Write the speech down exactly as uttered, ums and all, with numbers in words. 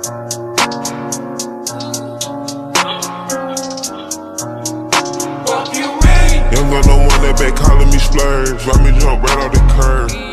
Young Gunna one that back calling me splurge. Watch me jump right off the curb.